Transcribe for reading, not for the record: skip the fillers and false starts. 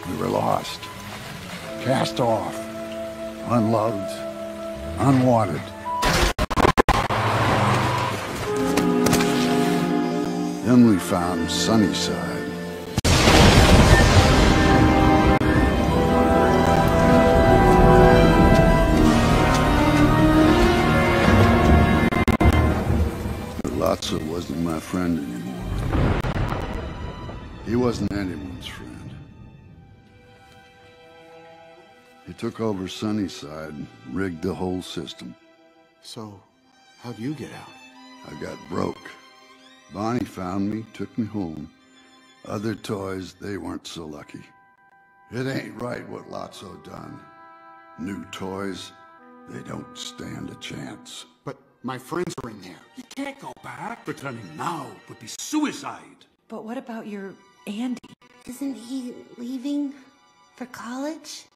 We were lost, cast off, unloved, unwanted. Then we found Sunnyside. But Lotso wasn't my friend anymore. He wasn't anyone's friend. He took over Sunnyside and rigged the whole system. So, how'd you get out? I got broke. Bonnie found me, took me home. Other toys, they weren't so lucky. It ain't right what Lotso done. New toys, they don't stand a chance. But my friends are in there. You can't go back. Returning now would be suicide. But what about your Andy? Isn't he leaving for college?